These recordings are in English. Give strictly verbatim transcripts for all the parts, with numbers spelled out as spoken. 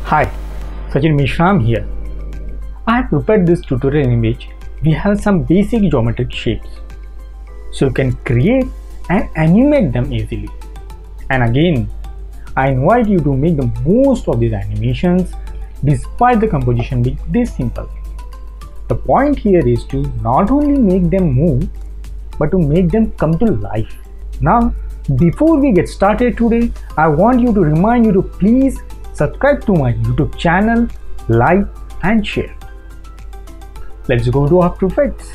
Hi, Sachin Mishram here. I have prepared this tutorial in which we have some basic geometric shapes, so you can create and animate them easily. And again, I invite you to make the most of these animations despite the composition being this simple. The point here is to not only make them move, but to make them come to life. Now, before we get started today, I want you to remind you to please subscribe to my YouTube channel, like and share. Let's go to After Effects.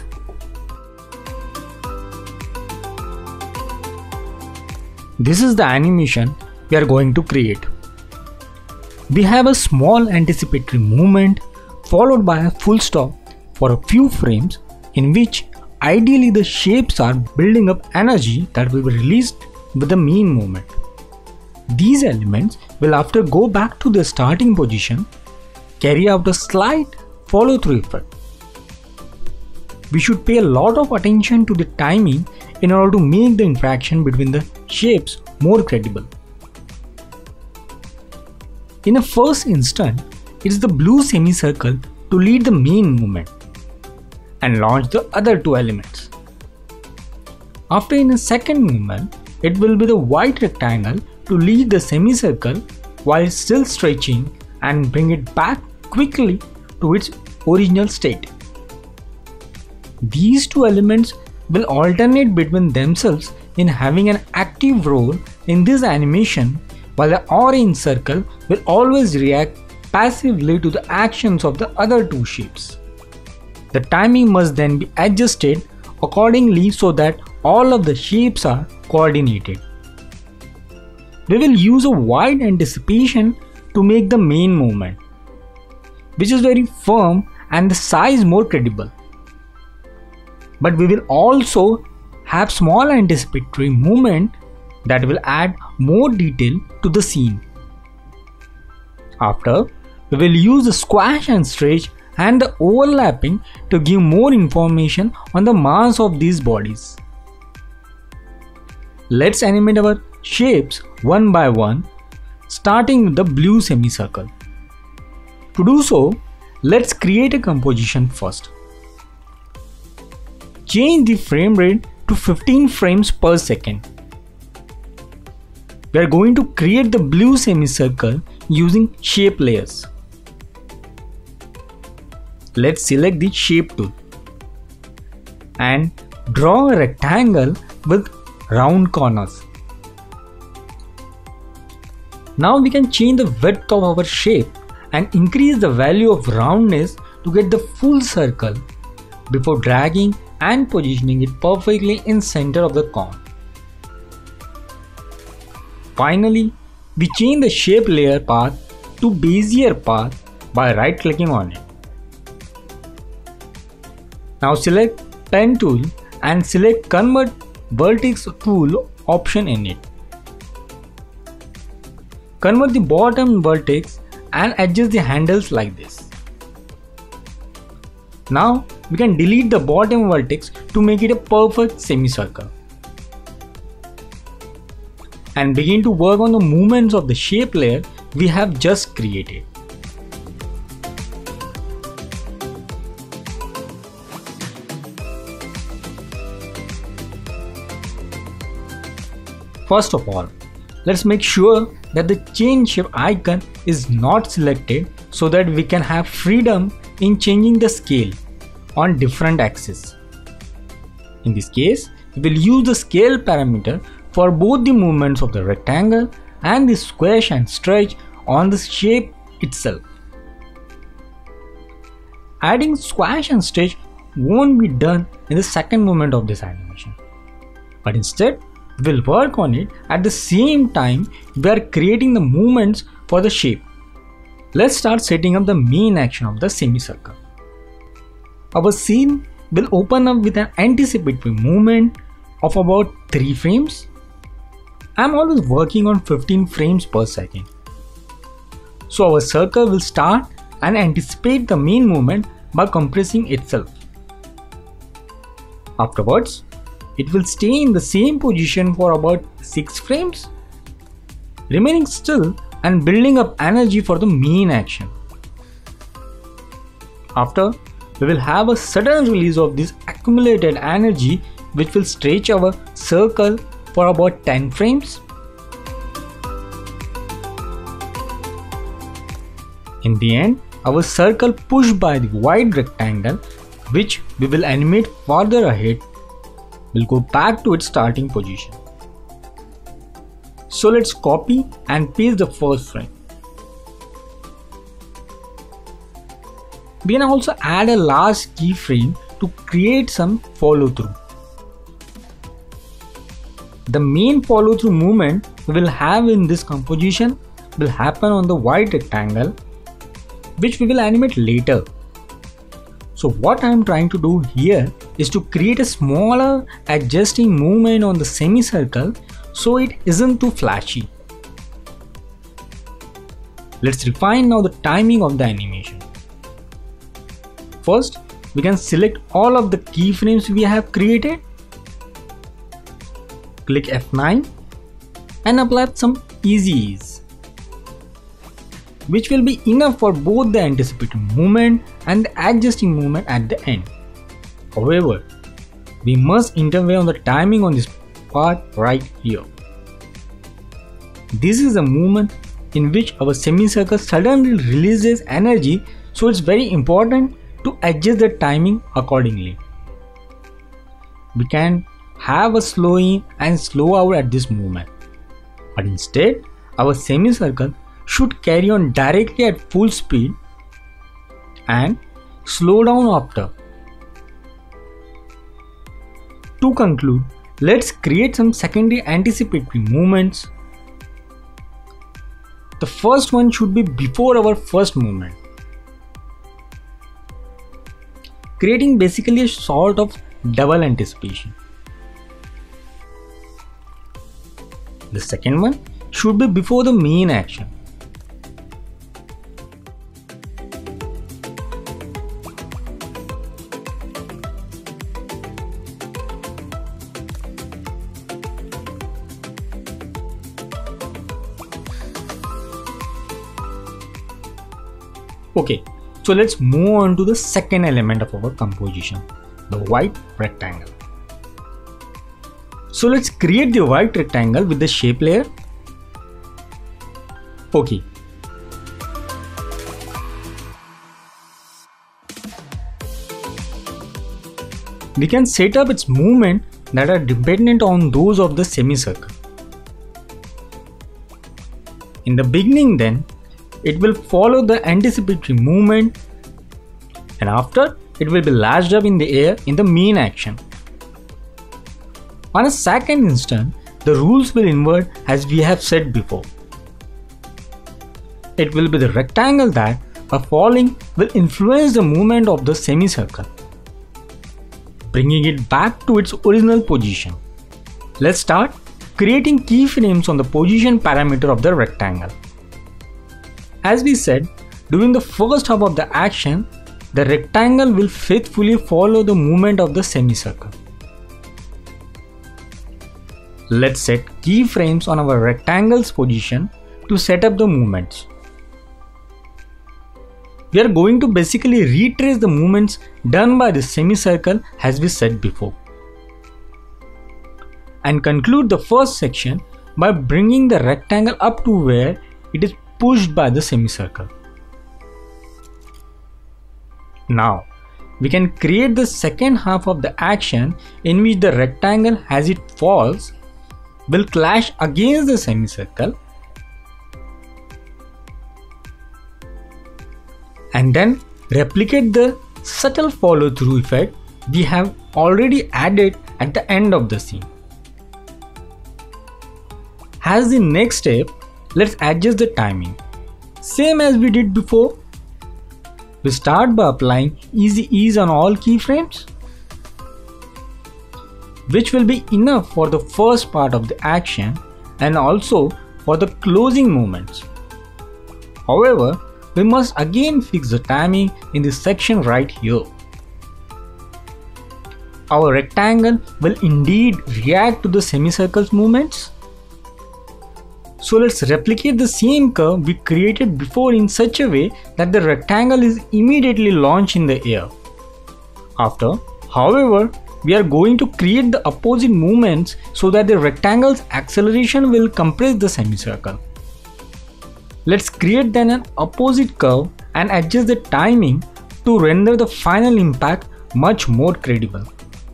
This is the animation we are going to create. We have a small anticipatory movement followed by a full stop for a few frames, in which ideally the shapes are building up energy that will be released with the main movement. These elements will after go back to their starting position, carry out a slight follow through effect. We should pay a lot of attention to the timing in order to make the interaction between the shapes more credible. In a first instant, it is the blue semicircle to lead the main movement and launch the other two elements. After, in a second movement, it will be the white rectangle to lead the semicircle while still stretching and bring it back quickly to its original state. These two elements will alternate between themselves in having an active role in this animation, while the orange circle will always react passively to the actions of the other two shapes. The timing must then be adjusted accordingly so that all of the shapes are coordinated. We will use a wide anticipation to make the main movement, which is very firm and the size more credible. But we will also have small anticipatory movement that will add more detail to the scene. After, we will use the squash and stretch and the overlapping to give more information on the mass of these bodies. Let's animate our shapes one by one, starting with the blue semicircle. To do so, let's create a composition first. Change the frame rate to fifteen frames per second. We are going to create the blue semicircle using shape layers. Let's select the shape tool and draw a rectangle with round corners. Now we can change the width of our shape and increase the value of roundness to get the full circle before dragging and positioning it perfectly in center of the cone. Finally, we change the shape layer path to Bezier path by right clicking on it. Now select Pen tool and select Convert Vertex tool option in it. Convert the bottom vertex and adjust the handles like this. Now we can delete the bottom vertex to make it a perfect semicircle and begin to work on the movements of the shape layer we have just created. First of all, let's make sure that the change shape icon is not selected so that we can have freedom in changing the scale on different axes. In this case, we will use the scale parameter for both the movements of the rectangle and the squash and stretch on the shape itself. Adding squash and stretch won't be done in the second movement of this animation, but instead we will work on it at the same time we are creating the movements for the shape. Let's start setting up the main action of the semicircle. Our scene will open up with an anticipatory movement of about three frames. I am always working on fifteen frames per second. So our circle will start and anticipate the main movement by compressing itself. Afterwards, it will stay in the same position for about six frames, remaining still and building up energy for the main action. After, we will have a sudden release of this accumulated energy which will stretch our circle for about ten frames. In the end, our circle pushed by the white rectangle, which we will animate further ahead, will go back to its starting position. So let's copy and paste the first frame. We can also add a last keyframe to create some follow through. The main follow through movement we will have in this composition will happen on the white rectangle, which we will animate later. So what I am trying to do here is to create a smaller adjusting movement on the semicircle so it isn't too flashy. Let's refine now the timing of the animation. First, we can select all of the keyframes we have created. Click F nine and apply some easy ease, which will be enough for both the anticipated movement and the adjusting movement at the end. However, we must intervene on the timing on this part right here. This is a movement in which our semicircle suddenly releases energy, so it's very important to adjust the timing accordingly. We can have a slow in and slow out at this movement, but instead our semicircle should carry on directly at full speed and slow down after. To conclude, let's create some secondary anticipatory movements. The first one should be before our first movement, creating basically a sort of double anticipation. The second one should be before the main action. Okay, so let's move on to the second element of our composition, the white rectangle. So let's create the white rectangle with the shape layer. Okay. We can set up its movement that are dependent on those of the semicircle. In the beginning then, it will follow the anticipatory movement, and after it will be lashed up in the air in the main action. On a second instant, the rules will invert as we have said before. It will be the rectangle that, by falling, will influence the movement of the semicircle, bringing it back to its original position. Let's start creating keyframes on the position parameter of the rectangle. As we said, during the first half of the action, the rectangle will faithfully follow the movement of the semicircle. Let's set keyframes on our rectangle's position to set up the movements. We are going to basically retrace the movements done by the semicircle as we said before, and conclude the first section by bringing the rectangle up to where it is pushed by the semicircle. Now, we can create the second half of the action in which the rectangle as it falls will clash against the semicircle and then replicate the subtle follow through effect we have already added at the end of the scene. As the next step, let's adjust the timing. Same as we did before. We start by applying easy ease on all keyframes, which will be enough for the first part of the action and also for the closing movements. However, we must again fix the timing in this section right here. Our rectangle will indeed react to the semicircle's movements. So let's replicate the same curve we created before in such a way that the rectangle is immediately launched in the air. After, however, we are going to create the opposite movements so that the rectangle's acceleration will compress the semicircle. Let's create then an opposite curve and adjust the timing to render the final impact much more credible.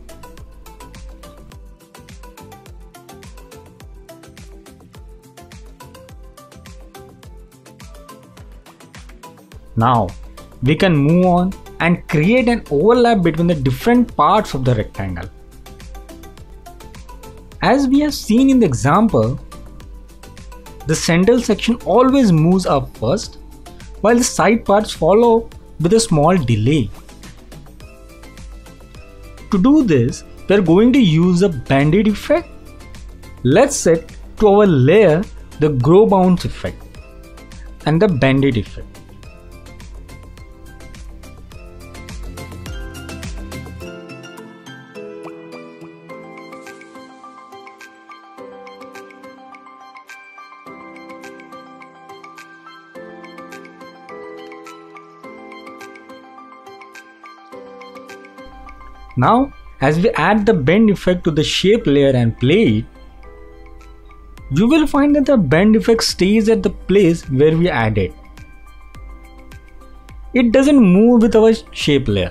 Now, we can move on and create an overlap between the different parts of the rectangle. As we have seen in the example, the central section always moves up first, while the side parts follow with a small delay. To do this, we are going to use a bandit effect. Let's set to our layer the grow bounce effect and the bandit effect. Now, as we add the bend effect to the shape layer and play it, you will find that the bend effect stays at the place where we added. It doesn't move with our shape layer.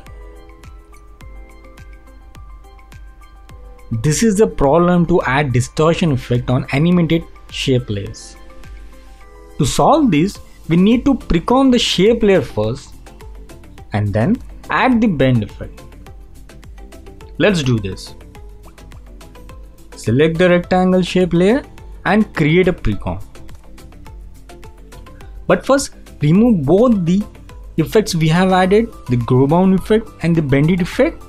This is the problem to add distortion effect on animated shape layers. To solve this, we need to pre-comp the shape layer first and then add the bend effect. Let's do this. Select the rectangle shape layer and create a pre-comp. But first, remove both the effects we have added, the grow bound effect and the bandit effect.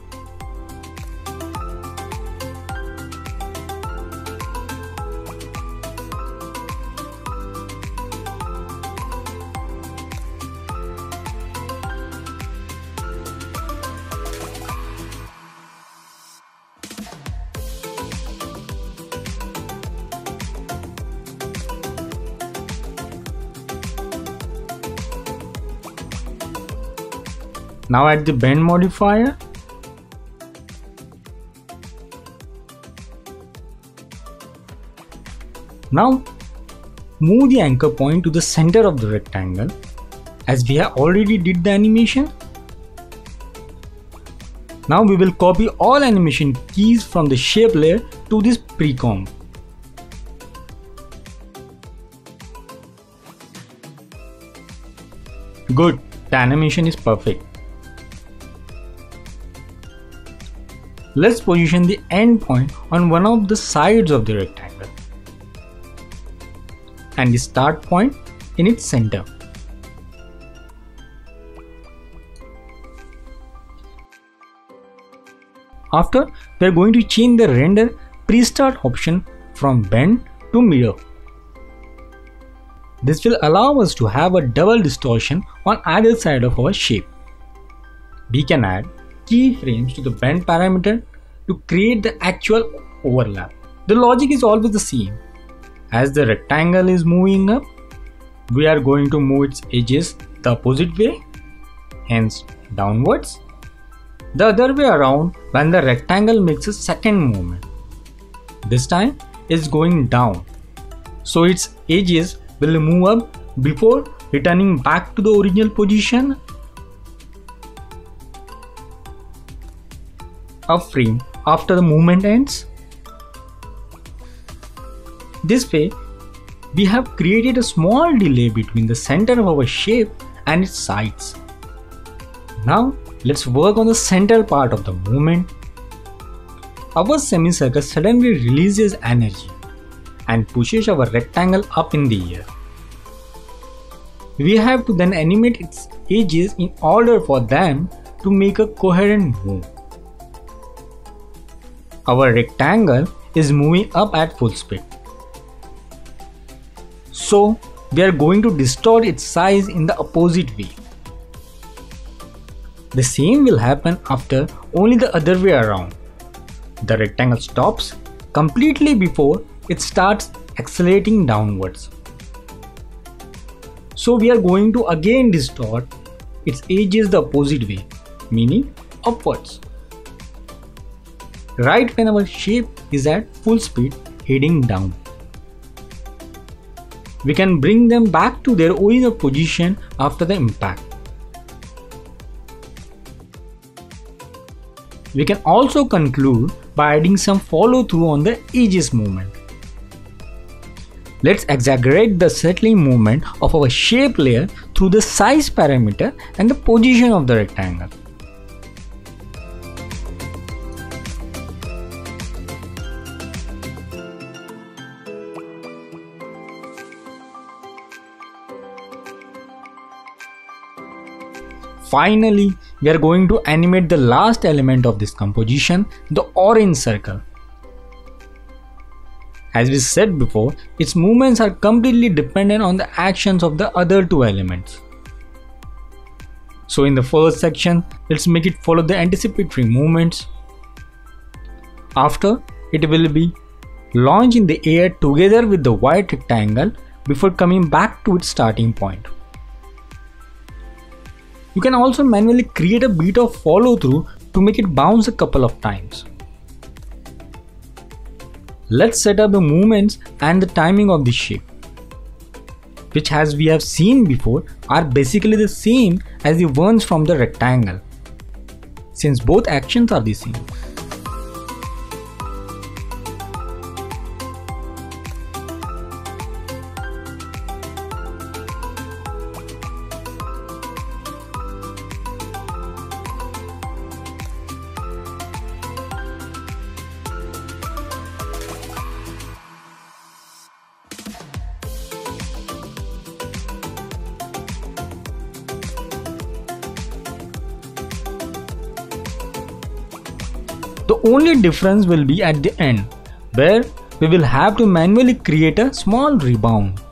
Now add the bend modifier. Now move the anchor point to the center of the rectangle as we have already did the animation. Now we will copy all animation keys from the shape layer to this pre-comp. Good, the animation is perfect. Let's position the end point on one of the sides of the rectangle and the start point in its center. After, we are going to change the render pre-start option from bend to mirror. This will allow us to have a double distortion on either side of our shape. We can add keyframes to the bend parameter to create the actual overlap. The logic is always the same. As the rectangle is moving up, we are going to move its edges the opposite way, hence downwards. The other way around when the rectangle makes a second movement. This time it's going down, so its edges will move up before returning back to the original position. A frame after the movement ends. This way, we have created a small delay between the center of our shape and its sides. Now, let's work on the center part of the movement. Our semicircle suddenly releases energy and pushes our rectangle up in the air. We have to then animate its edges in order for them to make a coherent move. Our rectangle is moving up at full speed. So, we are going to distort its size in the opposite way. The same will happen after, only the other way around. The rectangle stops completely before it starts accelerating downwards. So we are going to again distort its edges the opposite way, meaning upwards. Right when our shape is at full speed heading down. We can bring them back to their original position after the impact. We can also conclude by adding some follow through on the edges movement. Let's exaggerate the settling movement of our shape layer through the size parameter and the position of the rectangle. Finally, we are going to animate the last element of this composition, the orange circle. As we said before, its movements are completely dependent on the actions of the other two elements. So in the first section, let's make it follow the anticipatory movements. After, it will be launched in the air together with the white rectangle before coming back to its starting point. You can also manually create a bit of follow through to make it bounce a couple of times. Let's set up the movements and the timing of the shape, which as we have seen before are basically the same as the ones from the rectangle, since both actions are the same. The only difference will be at the end, where we will have to manually create a small rebound.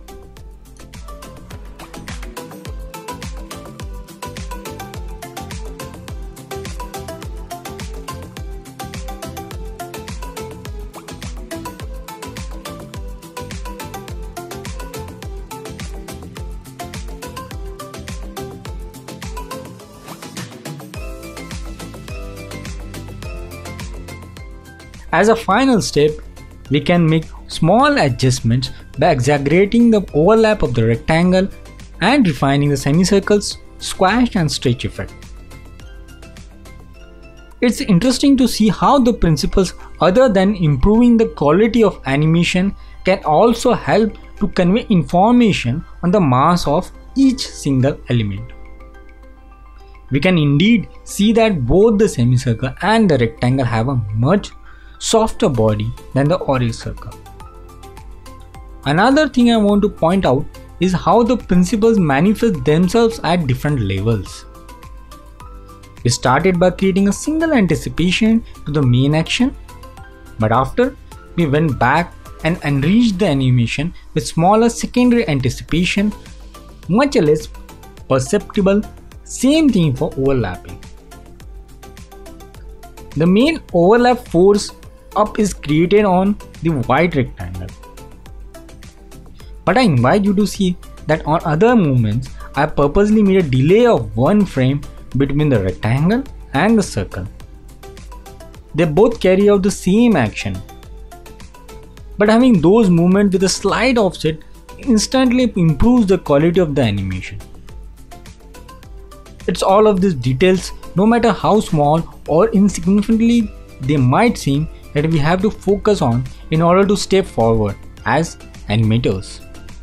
As a final step, we can make small adjustments by exaggerating the overlap of the rectangle and refining the semicircle's squash and stretch effect. It's interesting to see how the principles other than improving the quality of animation can also help to convey information on the mass of each single element. We can indeed see that both the semicircle and the rectangle have a much softer body than the orange circle. Another thing I want to point out is how the principles manifest themselves at different levels. We started by creating a single anticipation to the main action, but after we went back and enriched the animation with smaller secondary anticipation, much less perceptible. Same thing for overlapping. The main overlap force up is created on the white rectangle. But I invite you to see that on other movements, I purposely made a delay of one frame between the rectangle and the circle. They both carry out the same action. But having those movements with a slight offset instantly improves the quality of the animation. It's all of these details, no matter how small or insignificantly they might seem, that we have to focus on in order to step forward as animators.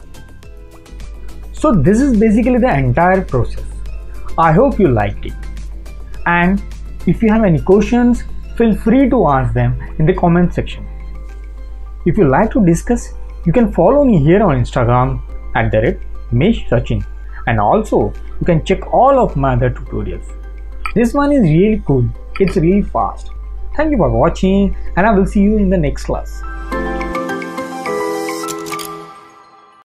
So this is basically the entire process. I hope you liked it. And if you have any questions, feel free to ask them in the comment section. If you like to discuss, you can follow me here on Instagram at the rate Mesh Sachin, and also you can check all of my other tutorials. This one is really cool. It's really fast. Thank you for watching, and I will see you in the next class.